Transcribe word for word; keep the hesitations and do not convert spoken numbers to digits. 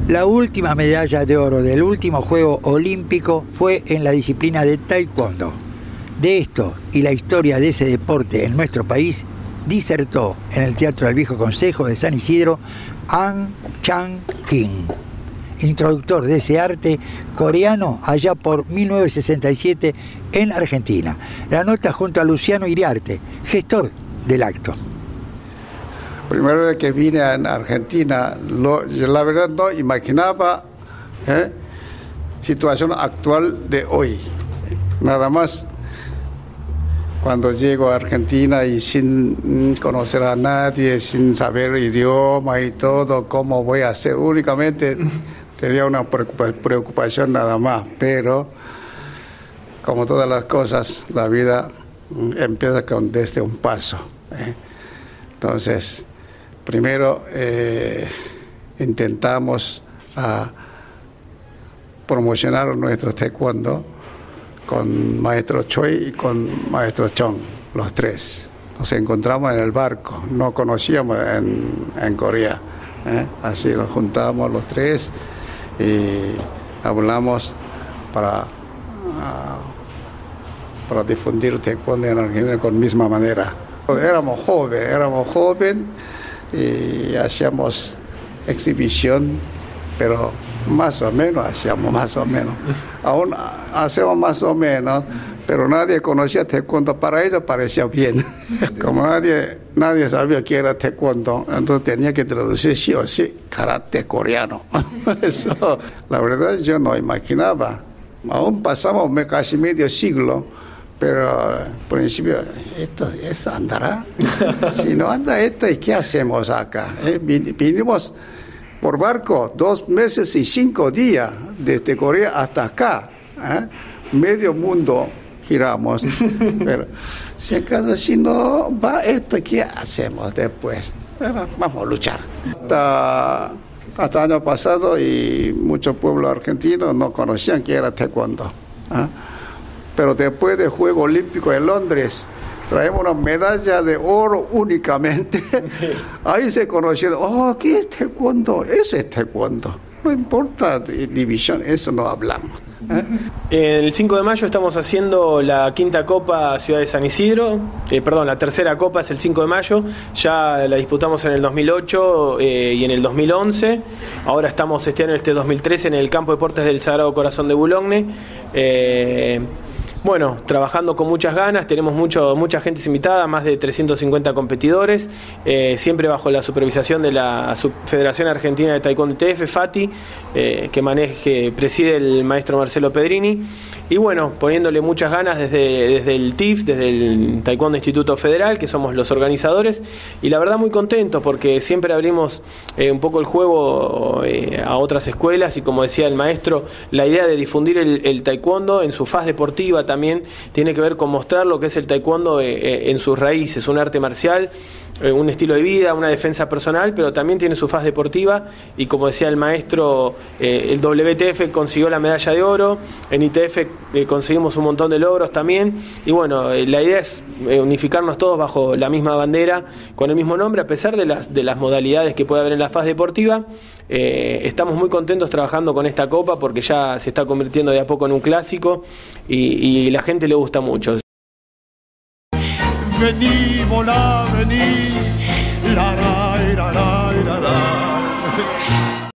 La última medalla de oro del último Juego Olímpico fue en la disciplina de Taekwondo. De esto y la historia de ese deporte en nuestro país disertó en el Teatro del Viejo Consejo de San Isidro Ahn Chang-Kim, introductor de ese arte coreano allá por mil novecientos sesenta y siete en Argentina. La nota junto a Luciano Iriarte, gestor del acto. Primera vez que vine a Argentina, lo, la verdad no imaginaba ¿eh? situación actual de hoy. Nada más cuando llego a Argentina y sin conocer a nadie, sin saber idioma y todo, cómo voy a hacer, únicamente tenía una preocupación nada más, pero como todas las cosas, la vida empieza con desde un paso. ¿eh? Entonces, primero eh, intentamos a promocionar nuestro taekwondo con maestro Choi y con maestro Chong, los tres. Nos encontramos en el barco, no conocíamos en, en Corea. ¿eh? Así nos juntamos los tres y hablamos para, uh, para difundir taekwondo en Argentina con misma manera. Éramos jóvenes, éramos jóvenes y hacíamos exhibición, pero más o menos hacíamos más o menos. Aún hacemos más o menos, pero nadie conocía taekwondo. Para ellos parecía bien. Como nadie, nadie sabía que era taekwondo, entonces tenía que traducir sí o sí karate coreano. Eso, la verdad, yo no imaginaba. Aún pasamos casi medio siglo, pero al principio, ¿esto, esto andará? Si no anda esto, ¿y qué hacemos acá? ¿Eh? Vinimos por barco dos meses y cinco días desde Corea hasta acá. ¿eh? Medio mundo giramos. Pero si acaso si no va esto, ¿qué hacemos después? Bueno, vamos a luchar. Hasta, hasta el año pasado y muchos pueblos argentinos no conocían qué era taekwondo. ¿eh? Pero después del Juego Olímpico en Londres, traemos una medalla de oro únicamente. Ahí se conoció, oh, ¿qué es taekwondo? Eso es taekwondo. No importa división, eso no hablamos. ¿eh? El cinco de mayo estamos haciendo la quinta Copa Ciudad de San Isidro, eh, perdón, la tercera Copa es el cinco de mayo, ya la disputamos en el dos mil ocho eh, y en el dos mil once, ahora estamos este año, este dos mil trece, en el Campo de Deportes del Sagrado Corazón de Boulogne. Eh, Bueno, trabajando con muchas ganas, tenemos mucho, mucha gente invitada, más de trescientos cincuenta competidores, eh, siempre bajo la supervisación de la Federación Argentina de Taekwondo T F, FATI, eh, que maneje, preside el maestro Marcelo Pedrini, y bueno, poniéndole muchas ganas desde, desde el T I F, desde el Taekwondo Instituto Federal, que somos los organizadores, y la verdad muy contentos porque siempre abrimos eh, un poco el juego eh, a otras escuelas, y como decía el maestro, la idea de difundir el, el taekwondo en su faz deportiva también tiene que ver con mostrar lo que es el taekwondo eh, en sus raíces, un arte marcial, eh, un estilo de vida, una defensa personal, pero también tiene su faz deportiva, y como decía el maestro, eh, el W T F consiguió la medalla de oro, en I T F eh, conseguimos un montón de logros también, y bueno, eh, la idea es eh, unificarnos todos bajo la misma bandera, con el mismo nombre, a pesar de las, de las modalidades que puede haber en la faz deportiva. Eh, estamos muy contentos trabajando con esta copa porque ya se está convirtiendo de a poco en un clásico y, y la gente le gusta mucho. Vení, volá, vení, la, la, la, la, la, la.